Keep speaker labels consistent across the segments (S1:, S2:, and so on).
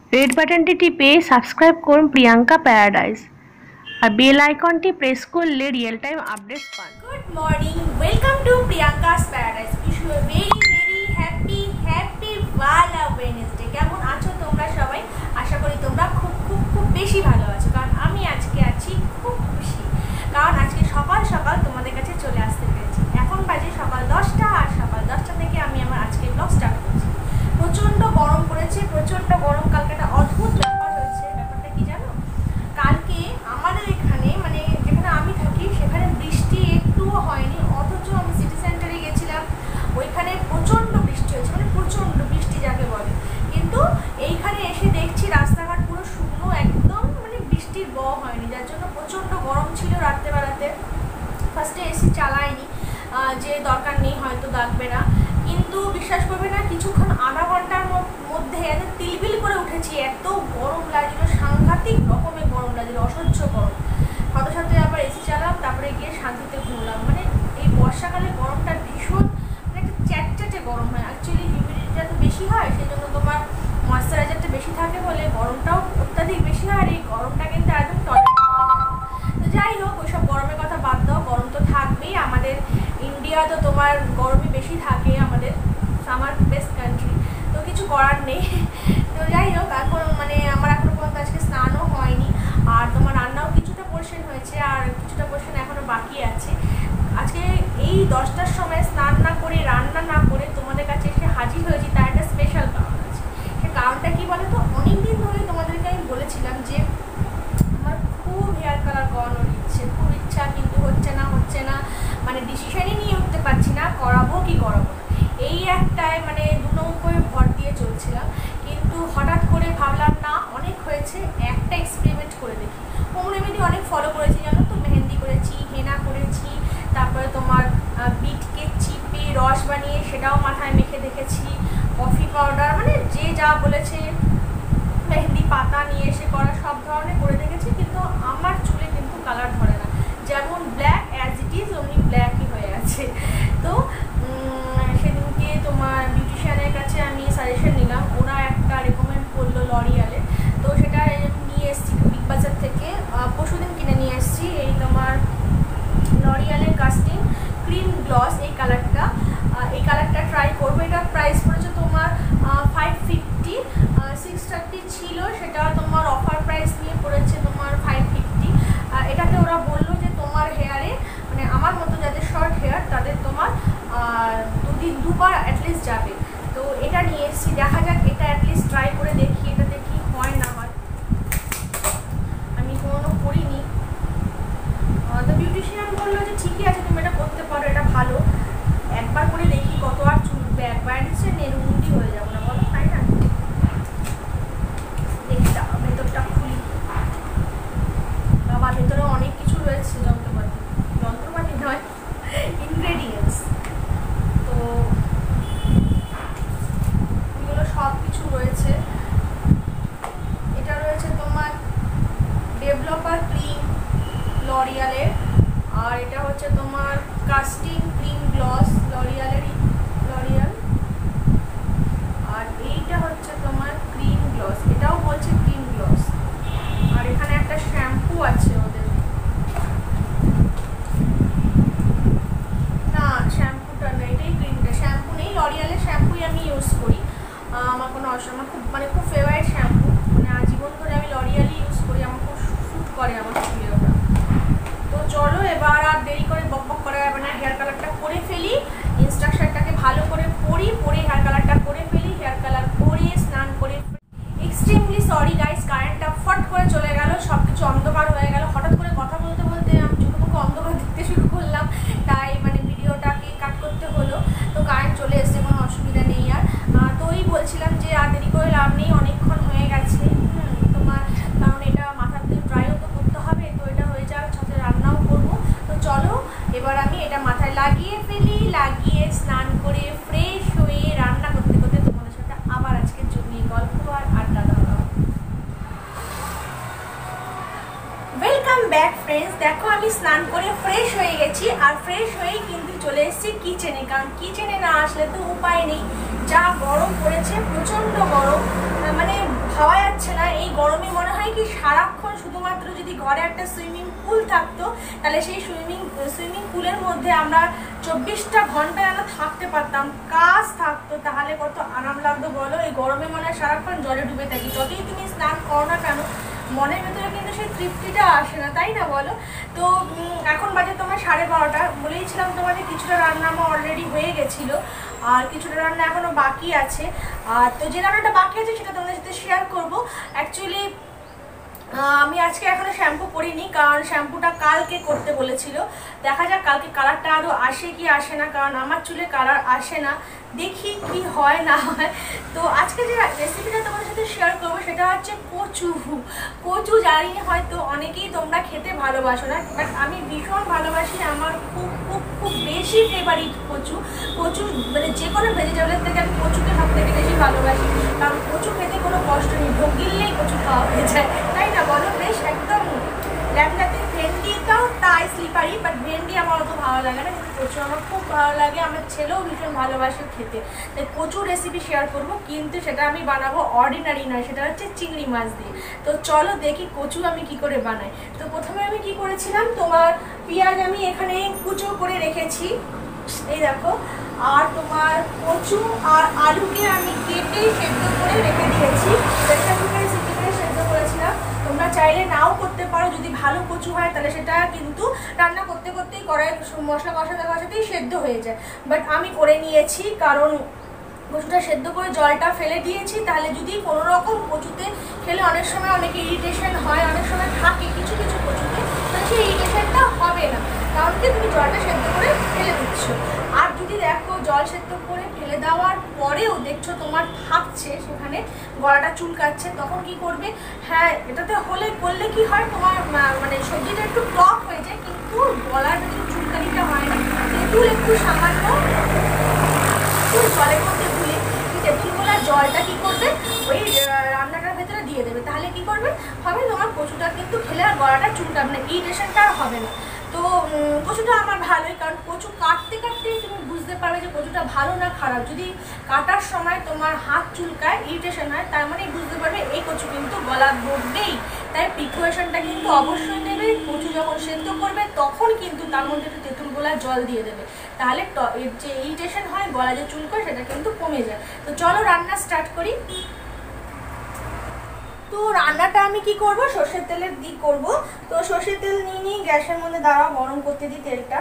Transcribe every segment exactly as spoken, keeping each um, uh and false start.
S1: Red বাটনটি টিপে subscribe করুন প্রিয়াঙ্কা প্যারাডাইস আর বেল আইকনটি প্রেস করলে রিয়েল টাইম আপডেট পান।
S2: Good morning, welcome to Priyanka's paradise. Wish you a very very happy happy ওয়ালা ওয়েডনেসডে। কেমন আছো তোমরা সবাই? আশা করি তোমরা খুব খুব খুব বেশি ভালো আছো, কারণ আমি আজকে আছি খুব খুশি, কারণ আজকে সকাল সকাল তোমাদের কাছে চলে আসতে পেরেছি। এখন বাজে সকাল দশটা, আর সকাল দশটা থেকে আমি আমার আজকে ব্লগ স্টার্ট করছি। প্রচণ্ড গরম পড়েছে, প্রচণ্ড গরম। কালকে একটা অদ্ভুত ব্যাপার হয়েছে। ব্যাপারটা কি জানো? কালকে আমাদের এখানে, মানে যেখানে আমি থাকি সেখানে বৃষ্টি একটুও হয়নি, অথচ আমি সিটি সেন্টারে গেছিলাম, ওইখানে প্রচণ্ড বৃষ্টি হয়েছে, মানে প্রচণ্ড বৃষ্টি যাকে বলে। কিন্তু এইখানে এসে দেখছি রাস্তাঘাট পুরো শুকনো একদম, মানে বৃষ্টির ব হয়নি, যার জন্য প্রচণ্ড গরম ছিল রাত্রেবেলাতে। ফার্স্টে এসি চালাইনি, যে দরকার নেই, হয়তো লাগবে না, কিন্তু বিশ্বাস করবে না, কিছুক্ষণ আধা ঘন্টার মধ্যে এত তিলবিল করে উঠেছি, এত গরম লাগছিল, সাংঘাতিক রকমের গরম লাগছিল, অসহ্য গরম। সাথে সাথে আবার এসি চালাম, তারপরে গিয়ে শান্তিতে ঘুমলাম। মানে এই বর্ষাকালে গরমটা ভীষণ, মানে একটা চ্যাটচ্যাটে গরম হয়। অ্যাকচুয়ালি হিউমিডিটিটা তো বেশি হয়, সেই জন্য তোমার ময়েশ্চারাইজারটা বেশি থাকে বলে গরমটাও অত্যাধিক বেশি হয়, আর এই গরমটা কিন্তু একদম টলারেট করা যায় না। তো যাই হোক, ওইসব গরমের কথা বাদ দাও, গরম তো থাকবেই। আমাদের ইন্ডিয়া তো তোমার গরমই বেশি থাকে, আমাদের সামার বেস্ট কান্ট্রি, তো কিছু করার নেই। তো যাই হোক, এখন মানে আমার এখনো পর্যন্ত আজকে স্নানও হয়নি, আর তোমার রান্নাও কিছুটা পোর্শন হয়েছে, আর কিছুটা পোর্শন এখনো বাকি আছে। আজকে এই দশটার সময় স্নান না করে, রান্না না করে তোমাদের কাছে এসে হাজির হয়েছি, তার একটা স্পেশাল কারণ আছে। সে কারণটা কি বলো তো? অনেকদিন ধরে তোমাদেরকে আমি বলেছিলাম যে আমার খুব হেয়ার কালার করানোর ইচ্ছে, খুব ইচ্ছা, কিন্তু হচ্ছে না হচ্ছে না মানে ডিসিশনই নিয়ে উঠতে পারছি না, করাবো কি করাবো না, এই একটাই মানে দু নৌকোয় ভর দিয়ে চলছিলাম। কিন্তু হঠাৎ করে ভাবলাম না, অনেক হয়েছে, একটা এক্সপেরিমেন্ট করে দেখি। হোম রেমেডি অনেক ফলো করেছি জানো তো, মেহেন্দি করেছি, হেনা করেছি, তারপরে তোমার বিটকে চিপে রস বানিয়ে সেটাও মাথায় মেখে দেখেছি, কফি পাউডার, মানে যে যা বলেছে, মেহেন্দি পাতা নিয়ে এসে করা, সব ধরনের করে দেখেছি, কিন্তু আমার চুলে কিন্তু কালার ধরে না। যেমন ব্ল্যাক অ্যাজ ইট ইজ অমনি ব্ল্যাকই হয়ে আছে। তো সেদিনকে তোমার বিউটিশিয়ানের কাছে আমি সাজেশন নিলাম, ওরা একটা রেকমেন্ড করলো লরিয়ালের, তো সেটা নিয়ে এসেছি বিগ বাজার থেকে, পরশুদিন কিনে নিয়ে এসেছি। এই তোমার লরিয়ালের কাস্টিং ক্রিম গ্লস, এই কালারটা, এই কালারটা ট্রাই করবো। এটা প্রাইস পড়েছে তোমার ফাইভ ফিফটি, সিক্স থার্টি ছিল, সেটা তোমার অফার প্রাইস নিয়ে পড়েছে তোমার ফাইভ ফিফটি। এটাতে ওরা বললো যে তোমার হেয়ারে, মানে আমার মতো যাদের শর্ট হেয়ার তাদের তোমার দুদিন দুবার অ্যাটলিস্ট যাবে। তো এটা নিয়ে এসেছি, দেখা যাক, এটা অ্যাটলিস্ট ট্রাই করে দেখি এটাতে কি হয় না হয়। আমি কোনো করিনি, তো বিউটিশিয়ান বললো যে ঠিকই আছে, তুমি এটা করতে পারো, এটা ভালো, একবার করে দেখি কত আর চুলবে, একবার নিশ্চয় নেরুমুন্ডি হয়ে যাবো না বলো, তাই না? দেখি দাও ভেতরটা খুলি। বাবা, ভেতরে অনেক কিছু রয়েছে, যন্ত্রপাতি, যন্ত্রপাতি নয়, ইনগ্রেডিয়েন্টস। তো এগুলো সব কিছু রয়েছে। এটা রয়েছে তোমার ডেভেলপার ক্রিম লরিয়ালের, আর এটা হচ্ছে তোমার কাস্টিং ক্রিম গ্লস লরিয়ালেরই, লরিয়াল। আর এইটা হচ্ছে তোমার ক্রিম গ্লস, এটাও বলছে ক্রিম গ্লস। আর এখানে একটা শ্যাম্পু আছে ওদের, না শ্যাম্পুটা না, এটাই ক্রিমটা, শ্যাম্পু নেই, লরিয়ালের শ্যাম্পুই আমি ইউজ করি। আমার কোনো অসুবিধা, আমার খুব মানে খুব ফেভারিট শ্যাম্পু, মানে আজীবন ধরে আমি লরিয়ালই ইউজ করি, আমার খুব স্যুট করে আমার চুলে ওটা। তো চলো, এবার আর দেরি করে বক বক করা যাবে না, হেয়ার কালারটা করে ফেলি, ইনস্ট্রাকশনটাকে ভালো করে পড়ি, পরে হেয়ার কালারটা করে ফেলি, হেয়ার কালার করে স্নান করে। এক্সট্রিমলি সরি গাইস, কারেন্টটা ফট করে চলে গেল, সব কিছু অন্ধকার হয়ে গেল, হঠাৎ করে কথা বলতে বলতে আমি চোখে মুখে অন্ধকার দেখতে শুরু করলাম, তাই মানে ভিডিওটাকে কাট করতে হলো। তো কারেন্ট চলে এসছে, কোনো অসুবিধা নেই আর। তো ওই বলছিলাম যে আর দেরি করে লাভ নেই, অনেকক্ষণ হয়ে গেছে তোমার, কারণ এটা মাথাতে ড্রাইও তো করতে হবে, তো এটা হয়ে যাক, সাথে রান্নাও করবো। তো চলো এবার আমি এটা মাথায় লাগিয়ে ফেলি, লাগিয়ে স্নান করে ফ্রেশ হয়ে রান্না করতে করতে তোমাদের সাথে আবার আজকে জমিয়ে গল্প আর আড্ডা দেওয়া। ওয়েলকাম ব্যাক ফ্রেন্ডস, দেখো আমি স্নান করে ফ্রেশ হয়ে গেছি, আর ফ্রেশ হয়েই কিন্তু চলে এসেছি কিচেনে, কারণ কিচেনে না আসলে তো উপায় নেই। যা গরম পড়েছে, প্রচণ্ড গরম, মানে ভাবা যাচ্ছে না। এই গরমে মনে হয় কি সারাক্ষণ শুধুমাত্র যদি ঘরে একটা সুইমিং পুল থাকতো, তাহলে সেই সুইমিং সুইমিং পুলের মধ্যে আমরা চব্বিশটা ঘন্টা যেন থাকতে পারতাম, কাজ থাকতো, তাহলে কত আরাম লাগতো বলো। এই গরমে মনে হয় সারাক্ষণ জলে ডুবে থাকি, যতই তুমি স্নান করো না কেন মনের ভেতরে কিন্তু সেই তৃপ্তিটা আসে না, তাই না বলো। তো এখন বাজে তোমার সাড়ে বারোটা, বলেইছিলাম তোমাদের কিছুটা রান্না আমার অলরেডি হয়ে গেছিলো, আর কিছুটা রান্না এখনও বাকি আছে। আর তো যে রান্নাটা বাকি আছে সেটা তোমাদের সাথে শেয়ার করবো। অ্যাকচুয়ালি আমি আজকে এখনো শ্যাম্পু করিনি, কারণ শ্যাম্পুটা কালকে করতে বলেছিল। দেখা যাক কালকে কালারটা আরও আসে কি আসে না, কারণ আমার চুলে কালার আসে না, দেখি কি হয় না হয়। তো আজকে যে রেসিপিটা তোমাদের সাথে শেয়ার করবো সেটা হচ্ছে কচু। কচু জানি হয়তো অনেকেই তোমরা খেতে ভালোবাসো না, বাট আমি ভীষণ ভালোবাসি, আমার খুব খুব খুব বেশি ফেভারিট কচু। কচু মানে যে কোনো ভেজিটেবলের থেকে আমি কচুকে সব থেকে বেশি ভালোবাসি, কারণ কচু খেতে কোনো কষ্ট নেই, ঢোক গিললেই কচু খাওয়া হয়ে যায়, তাই না বলো। বেশ একদম ল্যাবলাতে ভেন্ডিটাও তাই স্লিপারি, বাট ভেন্ডি আমার অত ভালো লাগে না, কিন্তু কচু আমার খুব ভালো লাগে, আমার ছেলেও ভীষণ ভালোবাসে খেতে। তাই কচু রেসিপি শেয়ার করব, কিন্তু সেটা আমি বানাবো অর্ডিনারি নয়, সেটা হচ্ছে চিংড়ি মাছ দিয়ে। তো চলো দেখি কচু আমি কি করে বানাই। তো প্রথমে আমি কি করেছিলাম, তোমার পেঁয়াজ আমি এখানে কুচো করে রেখেছি, এই দেখো, আর তোমার কচু আর আলুকে আমি কেটে সেদ্ধ করে রেখে দিয়েছি, প্রেসার কুকারে সিটি করে সেদ্ধ করেছিলাম। তোমরা চাইলে নাও করতে পারো, যদি ভালো কচু হয় তাহলে সেটা কিন্তু রান্না করতে করতেই কড়াই মশলা কষাতে কষাতেই সেদ্ধ হয়ে যায়, বাট আমি করে নিয়েছি, কারণ কচুটা সেদ্ধ করে জলটা ফেলে দিয়েছি। তাহলে যদি কোনো রকম কচুতে খেলে অনেক সময় অনেক ইরিটেশন হয়, অনেক সময় থাকে কিছু কিছু কচুতে, তাহলে সেই ইরিটেশনটা হবে না, কারণ কি তুমি জলটা সেদ্ধ করে ফেলে দিচ্ছ। আর যদি দেখো জল সেদ্ধ করে ফেলে দেওয়ার পরেও দেখছো তোমার থাকছে সেখানে, গলাটা চুলকাচ্ছে, তখন কি করবে, হ্যাঁ এটাতে হলে করলে কি হয়, তোমার মানে সবজিটা একটু টক হয়ে যায়, কিন্তু গলার ভেতরে চুলকানিটা হয় না। তেঁতুল একটু সামান্য জলের মধ্যে গুলে তেঁতুল গোলার জলটা কি করবে, ওই রান্নাটার ভেতরে দিয়ে দেবে, তাহলে কি করবে হবে তোমার কচুটা কিন্তু খেলে আর গলাটা চুলকাবে না, ইরিটেশনটা আর হবে না। তো কচুটা আমার ভালোই, কারণ কচু কাটতে কাটতেই তুমি বুঝতে পারবে যে কচুটা ভালো না খারাপ। যদি কাটার সময় তোমার হাত চুলকায়, ইরিটেশন হয়, তার মানে বুঝতে পারবে এই কচু কিন্তু গলা ধরবেই। তাই প্রিকশনটা কিন্তু অবশ্যই নেবে, কচু যখন সেদ্ধ করবে তখন কিন্তু তার মধ্যে একটু তেঁতুল গোলার জল দিয়ে দেবে, তাহলে যে ইরিটেশন হয়, গলা যে চুলকায় সেটা কিন্তু কমে যায়। তো চলো রান্না স্টার্ট করি। তো রান্নাটা আমি কি করব, সর্ষের তেলের দিক করব। তো সর্ষের তেল নিয়ে নিই, গ্যাসের মধ্যে দাঁড়াও, গরম করতে দিই তেলটা।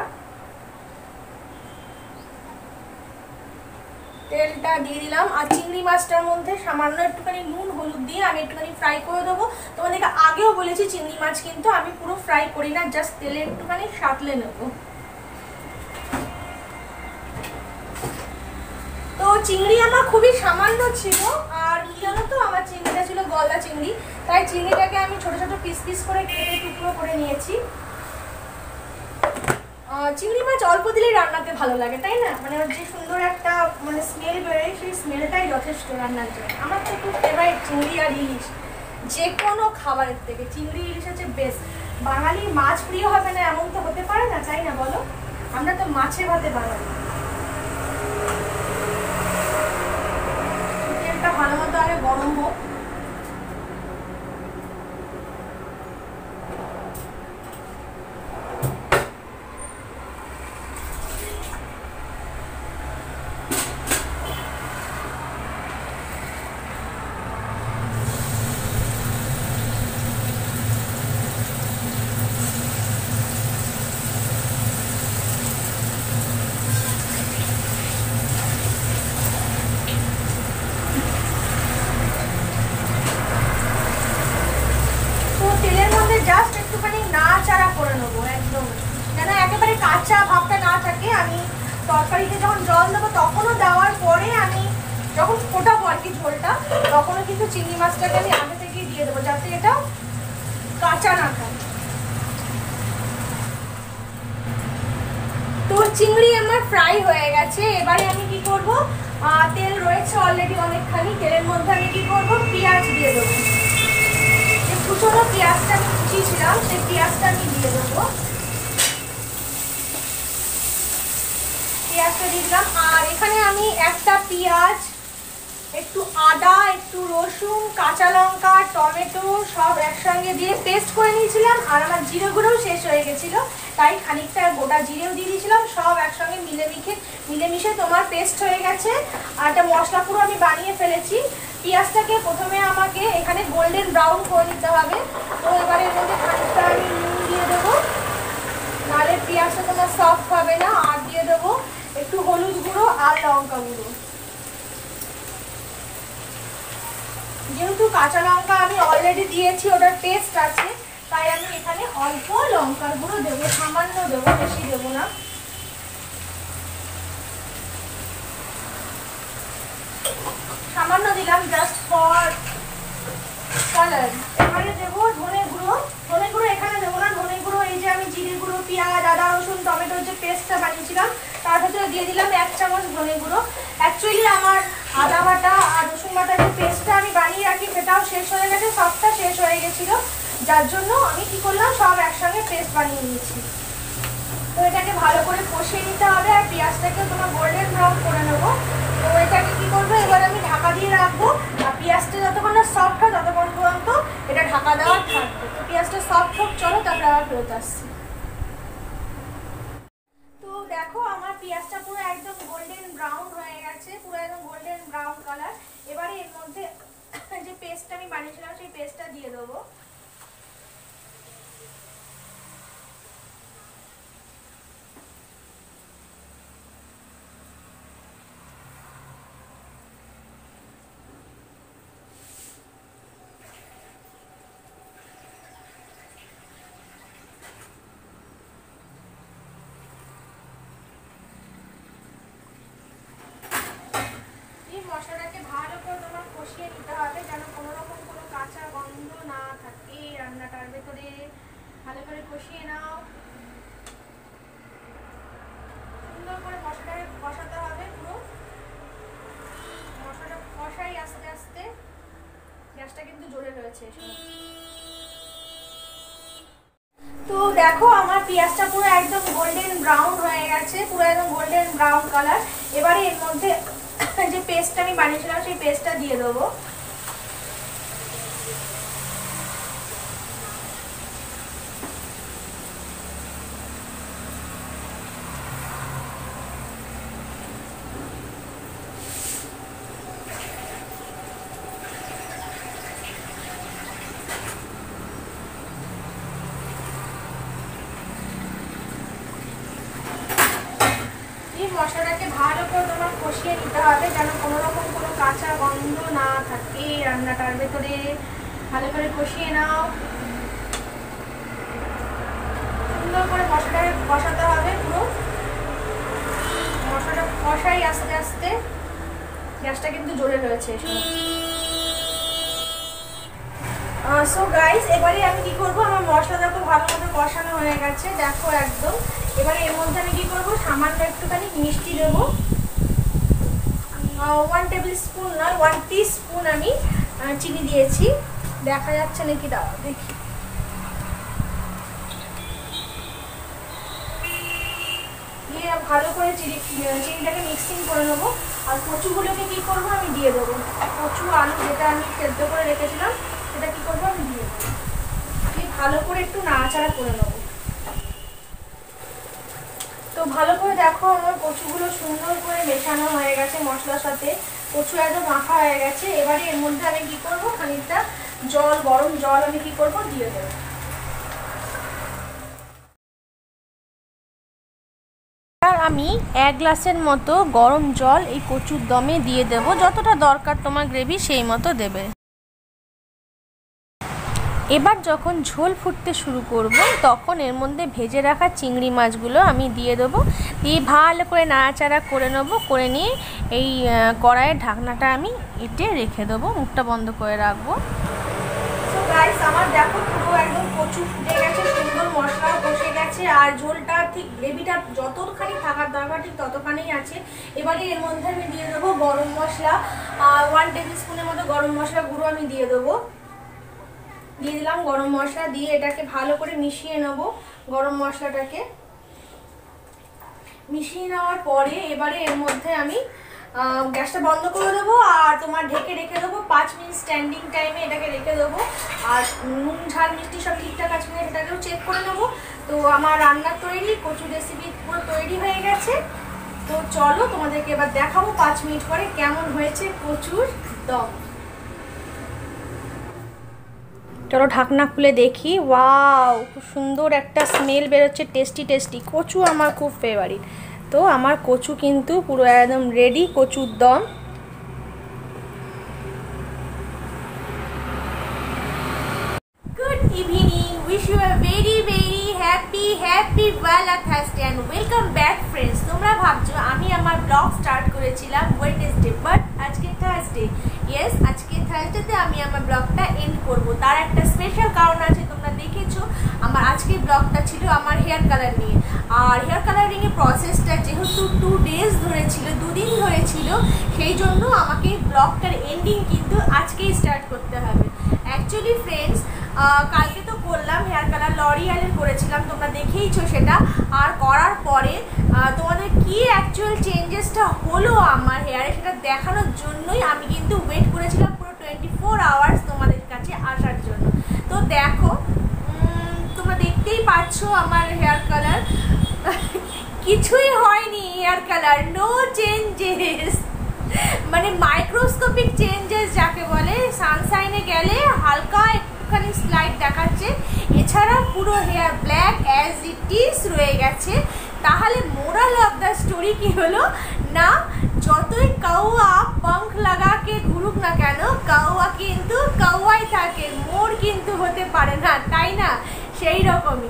S2: তেলটা দিয়ে দিলাম, আর চিংড়ি মাছটার মধ্যে সামান্য একটুখানি নুন হলুদ দিয়ে আমি একটুখানি ফ্রাই করে দেবো। তোমাদেরকে আগেও বলেছি চিংড়ি মাছ কিন্তু আমি পুরো ফ্রাই করি না, জাস্ট তেলে একটুখানি সাঁতলে নেবো। তো চিংড়ি আমার খুবই সামান্য ছিল, আর কি জানো তো, আমার চিংড়িটা ছিল গলদা চিংড়ি, তাই চিংড়িটাকে আমি ছোট ছোট পিস পিস করে কেটে টুকরো করে নিয়েছি। চিংড়ি মাছ অল্প দিলেই রান্নাতে ভালো লাগে, তাই না, মানে যে সুন্দর একটা মানে স্মেল বেরোয়, সেই স্মেলটাই যথেষ্ট রান্নার জন্য। আমার তো খুব ফেভারিট চিংড়ি আর ইলিশ, যে কোনো খাবারের থেকে চিংড়ি ইলিশ হচ্ছে বেস্ট। বাঙালি মাছ প্রিয় হবে না এমন তো হতে পারে না, তাই না বলো, আমরা তো মাছে ভাতে বাঙালি। তেলটা ভালো মতো আগে গরম হোক। জাস্ট একটুখানি নাড়াচাড়া করে নেবো একদম, যেন একেবারে কাঁচা ভাবটা না থাকে। আমি তরকারিতে যখন জল দেবো তখনও দেওয়ার পরে আমি যখন ফোটাবো আর কি ঝোলটা, তখনও কিন্তু চিংড়ি মাছটাকে আমি আগে থেকেই দিয়ে দেবো, যাতে এটা কাঁচা না থাকে। তো চিংড়ি আমার ফ্রাই হয়ে গেছে, এবারে আমি কি করবো, তেল রয়েছে অলরেডি অনেকখানি, তেলের মধ্যে আমি কি করবো, পেঁয়াজ দিয়ে দেবো। কুচনো পেঁয়াজটা আমি কুচিয়েছিলাম, সেই পেঁয়াজটা আমি দিয়ে দেবো। পেঁয়াজটা দিয়ে দিলাম। আর এখানে আমি একটা পেঁয়াজ, একটু আদা, একটু রসুন, কাঁচা লঙ্কা, টমেটো সব একসঙ্গে দিয়ে পেস্ট করে নিয়েছিলাম। আর আমার জিরে গুঁড়োও শেষ হয়ে গেছিলো, তাই খানিকটা গোটা জিরেও দিয়ে দিয়েছিলাম। সব একসঙ্গে মিলেমিশে মিলেমিশে তোমার পেস্ট হয়ে গেছে। আর একটা মশলা পুরো আমি বানিয়ে ফেলেছি। পেঁয়াজটাকে প্রথমে আমাকে এখানে গোল্ডেন ব্রাউন করে নিতে হবে। তো এবারে এর মধ্যে খানিকটা আমি নুন দিয়ে দেবো, নাহলে পেঁয়াজটা তোমার সফট হবে না। আর দিয়ে দেবো একটু হলুদ গুঁড়ো আর লঙ্কা গুঁড়ো। যেহেতু কাঁচা লঙ্কা আমি অলরেডি দিয়েছি, ওটার টেস্ট আছে, তাই আমি এখানে অল্প লঙ্কার গুঁড়ো দেবো, সামান্য দেবো, বেশি দেবো না। সামান্য দিলাম, জাস্ট ফর কালার। এবারে দেবো ধনে গুঁড়ো। ধনে গুঁড়ো এখানে দেবো না, ধনে গুঁড়ো এই যে আমি জিরে গুঁড়ো, পেঁয়াজ, আদা, রসুন, টমেটোর যে পেস্টটা বানিয়েছিলাম তার ভেতরে দিয়ে দিলাম এক চামচ ধনে গুঁড়ো। অ্যাকচুয়ালি আমার আদা বাটা আর রসুন বাটার যে পেস্টটা আমি বানিয়ে রাখি সেটাও শেষ হয়ে গেছে, সবটা শেষ হয়ে গেছিলো, যার জন্য আমি কি করলাম সব একসঙ্গে পেস্ট বানিয়ে নিয়েছি। তো এটাকে ভালো করে কষিয়ে নিতে হবে। আর পেঁয়াজটাকে তোমার গোল্ডেন ব্রাউন করে নেবো। তো এটাকে কি করবো, এবার আমি ঢাকা দিয়ে রাখবো। আর পেঁয়াজটা যতক্ষণ না সফট হয় ততক্ষণ পর্যন্ত এটা ঢাকা দেওয়া থাকবে। তো পেঁয়াজটা সফট হোক, চলো তারপরে আবার ফেরত আসছি। তো দেখো আমার পেঁয়াজটা পুরো একদম গোল্ডেন ব্রাউন হয়ে গেছে, পুরো একদম গোল্ডেন ব্রাউন কালার। এবারে এর মধ্যে যে পেস্টটা আমি বানিয়েছিলাম সেই পেস্টটা দিয়ে দেবো। মশলাটাকে ভালো করে তোমার কষিয়ে নিতে হবে, যেন কোনো রকম কোনো কাঁচা গন্ধ না থাকে রান্নাটার ভেতরে। ভালো করে কষিয়ে নাও, সুন্দর করে মশলাটাকে কষাতে হবে। পুরো মশলাটা কষাই আস্তে আস্তে। গ্যাসটা কিন্তু জ্বলে রয়েছে। তো দেখো আমার পেঁয়াজটা পুরো একদম গোল্ডেন ব্রাউন হয়ে গেছে, পুরো একদম গোল্ডেন ব্রাউন কালার। এবারে এর মধ্যে যে পেস্টটা আমি বানিয়েছিলাম সেই পেস্টটা দিয়ে দেবো। মশলাটাকে ভালো করে তোমার কষিয়ে নিতে হবে, যেন কোনো রকম কোনো কাঁচা গন্ধ না থাকে রান্নাটার ভেতরে। ভালো করে কষিয়ে নাও, সুন্দর করে মশলাটাকে কষাতে হবে। পুরো মশলাটা কষাই আস্তে আস্তে। গ্যাসটা কিন্তু জ্বলে রয়েছে। সো গাইস, এবারে আমি কি করবো, আমার মশলাটা তো ভালো মতো কষানো হয়ে গেছে, দেখো একদম। এবারে এর মধ্যে আমি কি করবো, সামান্য একটুখানি মিষ্টি দেবো। ওয়ান টেবিল স্পুন নয়, ওয়ান টি স্পুন আমি চিনি দিয়েছি। দেখা যাচ্ছে নাকি দাও দেখি। দিয়ে ভালো করে চিনি চিনিটাকে মিক্সিং করে নেবো। আর কচুগুলোকে কি করবো আমি দিয়ে দেবো। কচু আলু যেটা আমি সেদ্ধ করে রেখেছিলাম সেটা কি করবো আমি দিয়ে দেবো। দিয়ে ভালো করে একটু নাড়াচাড়া করে নেবো। তো ভালো করে দেখো আমার কচুগুলো সুন্দর করে মেশানো হয়ে গেছে মশলার সাথে। কচু একদম মাখা হয়ে গেছে। এবারে এর মধ্যে আমি কি করব, খানিকটা জল, গরম জল আমি কি করব দিয়ে দেবো। আর আমি এক গ্লাসের মতো গরম জল এই কচুর দমে দিয়ে দেব। যতটা দরকার তোমার গ্রেভি সেই মতো দেবে। এবার যখন ঝোল ফুটতে শুরু করব তখন এর মধ্যে ভেজে রাখা চিংড়ি মাছগুলো আমি দিয়ে দেবো। দিয়ে ভালো করে নাড়াচাড়া করে নেবো। করে নিয়ে এই কড়াইয়ের ঢাকনাটা আমি এঁটে রেখে দেবো, মুখটা বন্ধ করে রাখবো। সো গাইস, আমার দেখো পুরো একদম কচু ফুটে গেছে, সুন্দর মশলাও কষে গেছে। আর ঝোলটা ঠিক গ্রেভিটা যতখানি থাকার দরকার ঠিক ততখানি আছে। এবারে এর মধ্যে আমি দিয়ে দেবো গরম মশলা, ওয়ান টেবিল স্পুনের মতো গরম মশলা গুঁড়ো আমি দিয়ে দেবো। দিয়ে দিলাম গরম মশলা, দিয়ে এটাকে ভালো করে মিশিয়ে নেব। গরম মশলাটাকে মিশিয়ে নেওয়ার পরে এবারে এর মধ্যে আমি গ্যাসটা বন্ধ করে দেবো আর তোমার ঢেকে রেখে দেবো পাঁচ মিনিট স্ট্যান্ডিং টাইমে এটাকে রেখে দেবো। আর নুন ঝাল মিষ্টি সব ঠিকঠাক আছে কিনা সেটাকেও চেক করে নেবো। তো আমার রান্না তৈরি, কচুর রেসিপি পুরো তৈরি হয়ে গেছে। তো চলো তোমাদেরকে এবার দেখাবো পাঁচ মিনিট পরে কেমন হয়েছে কচুর দম। চলো ঢাকনা খুলে দেখি। ওয়াও, খুব সুন্দর একটা স্মেল বেরোচ্ছে, টেস্টি টেস্টি। কচু আমার খুব ফেভারিট। তো আমার কচু কিন্তু পুরো একদম রেডি, কচুর দম। Good evening, wish you a very very happy happy ওয়েলা Thursday and welcome back friends. তোমরা ভাবছো আমি আমার ব্লগ স্টার্ট করেছিলাম ওয়েডনেসডে, বাট আজকে থার্সডে। ইয়েস, আজকে থার্সডেতে আমি আমার ব্লগটা এন্ড করব। তার একটা স্পেশাল কারণ আছে, তোমরা দেখেছো আমার আজকের ব্লগটা ছিল আমার হেয়ার কালার নিয়ে। আর হেয়ার কালারিং এর প্রসেসটা যেহেতু টু ডেজ ধরে ছিল, দুদিন ধরে ছিল, সেই জন্য আমাকে ব্লগটার এন্ডিং কিন্তু আজকেই স্টার্ট করতে হবে। অ্যাকচুয়ালি ফ্রেন্ডস, কালকে তো করলাম হেয়ার কালার, লরিয়ালের করেছিলাম, তোমরা দেখেইছো সেটা। আর করার পরে তোমাদের কি অ্যাকচুয়াল চেঞ্জেসটা হলো আমার হেয়ারে সেটা দেখানোর জন্যই আমি কিন্তু ওয়েট করেছিলাম পুরো টোয়েন্টি ফোর আওয়ার্স তোমাদের কাছে আসার জন্য। তো দেখো, তোমরা দেখতেই পাচ্ছ আমার হেয়ার কালার কিছুই হয়নি। হেয়ার কালার নো চেঞ্জেস, মানে মাইক্রোস্কোপিক চেঞ্জেস যাকে বলে। সানশাইনে গেলে হালকা একটুখানি স্লাইড দেখাচ্ছে, এছাড়া পুরো hair black as it is রয়ে গেছে। তাহলে মোরাল অফ দ্য স্টোরি কি হলো না, যতই কাউয়া পাঙ্খ লাগাকে ঘুরুক না কেন, কাউয়া কিন্তু কাউয়াই থাকে, মোর কিন্তু হতে পারে না, তাই না? সেই রকমই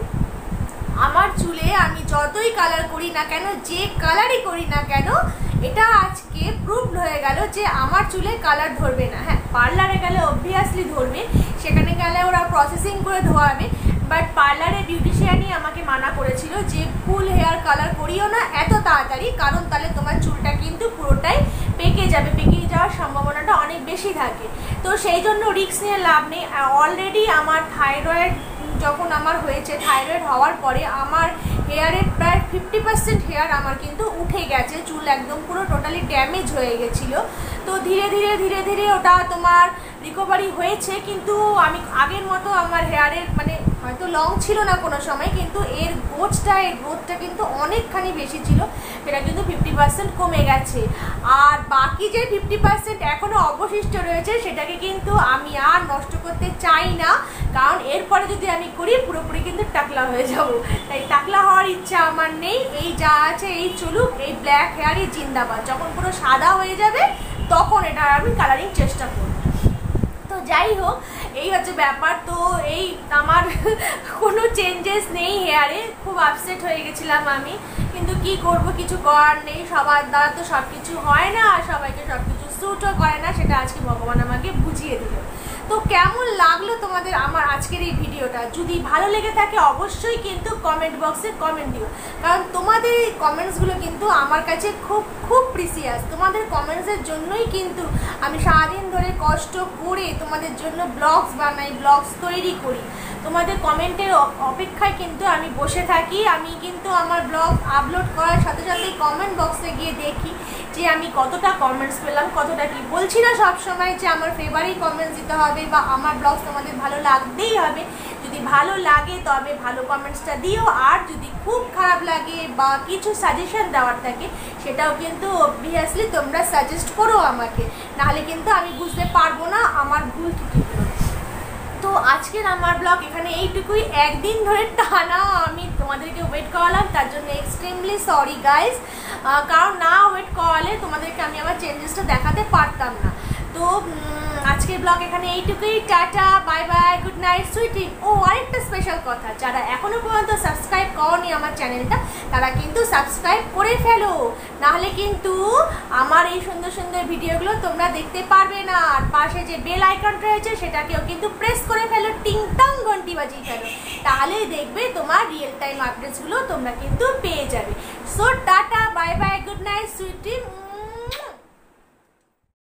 S2: আমার চুলে আমি যতই কালার করি না কেন, যে কালারই করি না কেন, এটা আজকে প্রুভড হয়ে গেল যে আমার চুলে কালার ধরবে না। হ্যাঁ, পার্লারে গেলে অবভিয়াসলি ধরবে, সেখানে গেলে ওরা প্রসেসিং করে ধোয়াবে। বাট পার্লারে বিউটিশিয়ানই আমাকে মানা করেছিল যে ফুল হেয়ার কালার করিও না এত তাড়াতাড়ি, কারণ তাহলে তোমার চুলটা কিন্তু পুরোটাই পেকে যাবে, পেকে যাওয়ার সম্ভাবনাটা অনেক বেশি থাকে। তো সেই জন্য রিস্ক নিয়ে লাভ নেই। অলরেডি আমার থাইরয়েড যখন আমার হয়েছে, থাইরয়েড হওয়ার পরে আমার হেয়ারের প্রায় ফিফটি পার্সেন্ট হেয়ার আমার কিন্তু উঠে গেছে, চুল একদম পুরো টোটালি ড্যামেজ হয়ে গেছিলো। তো ধীরে ধীরে ধীরে ধীরে ওটা তোমার রিকভারি হয়েছে, কিন্তু আমি আগের মতো আমার হেয়ারের মানে হয়তো লং ছিল না কোনো সময়, কিন্তু এর গ্রোথটা এর গ্রোথটা কিন্তু অনেকখানি বেশি ছিল, সেটা কিন্তু ফিফটি পার্সেন্ট কমে গেছে। আর বাকি যে ফিফটি পার্সেন্ট এখনও অবশিষ্ট রয়েছে সেটাকে কিন্তু আমি আর নষ্ট করতে চাই না, কারণ এরপরে যদি আমি করি পুরোপুরি কিন্তু টাকলা হয়ে যাব। তাই টাকলা হওয়ার ইচ্ছা আমার নেই। এই যা আছে এই চলুক, এই ব্ল্যাক হেয়ারই জিন্দাবাদ। যখন পুরো সাদা হয়ে যাবে তখন এটা আমি কালারিং চেষ্টা করব। তো যাই হোক, এই হচ্ছে ব্যাপার। তো এই আমার কোনো চেঞ্জেস নেই হেয়ারে, খুব আপসেট হয়ে গেছিলাম আমি, কিন্তু কি করব, কিছু করার নেই। সবার দ্বারা তো সব কিছু হয় না, আর সবাইকে সব কিছু স্যুটও করে না, সেটা আজকে ভগবান আমাকে বুঝিয়ে দিল। তো কেমন লাগলো তোমাদের আমার আজকের এই ভিডিওটা? যদি ভালো লেগে থাকে অবশ্যই কিন্তু কমেন্ট বক্সে কমেন্ট দিও, কারণ তোমাদের এই কমেন্টসগুলো কিন্তু আমার কাছে খুব খুব প্রিসিয়াস। তোমাদের কমেন্টসের জন্যই কিন্তু আমি সারাদিন ধরে কষ্ট করে তোমাদের জন্য ব্লগস বানাই, ব্লগস তৈরি করি। তোমাদের কমেন্টের অপেক্ষায় কিন্তু আমি বসে থাকি। আমি কিন্তু আমার ব্লগ আপলোড করার সাথে সাথে কমেন্ট বক্সে গিয়ে দেখি যে আমি কতটা কমেন্টস পেলাম, কতটা কি। বলছি না সবসময় যে আমার ফেভারিট কমেন্টস দিতে হবে বা আমার ব্লগ তোমাদের ভালো লাগতেই হবে। যদি ভালো লাগে তবে ভালো কমেন্টসটা দিও, আর যদি খুব খারাপ লাগে বা কিছু সাজেশন দেওয়ার থাকে সেটাও কিন্তু অবভিয়াসলি তোমরা সাজেস্ট করো আমাকে, নাহলে কিন্তু আমি বুঝতে পারবো না আমার ভুল কী। তো আজকের আমার ব্লগ এখানে এইটুকুই। একদিন ধরে টানা আমি তোমাদেরকে ওয়েট করালাম, তার জন্য এক্সট্রিমলি সরি গাইজ, কারণ না ওয়েট করালে তোমাদেরকে আমি আমার চেঞ্জেসটা দেখাতে পারতাম না। তো আজকের ব্লগ এখানে এইটুকুই। Tata, bye bye, good night, sweetie. ও আরেকটা স্পেশাল কথা, যারা এখনও পর্যন্ত সাবস্ক্রাইব করনি আমার চ্যানেলটা, তারা কিন্তু সাবস্ক্রাইব করে ফেলো, নাহলে কিন্তু আমার এই সুন্দর সুন্দর ভিডিওগুলো তোমরা দেখতে পারবে না। আর পাশে যে বেল আইকনটা রয়েছে সেটাকেও কিন্তু প্রেস করে ফেলো, টিং টং ঘন্টি বাজিয়ে ফেলো, তাহলেই দেখবে তোমার রিয়েল টাইম আপডেটসগুলো তোমরা কিন্তু পেয়ে যাবে। So tata, bye bye, good night, Sweety.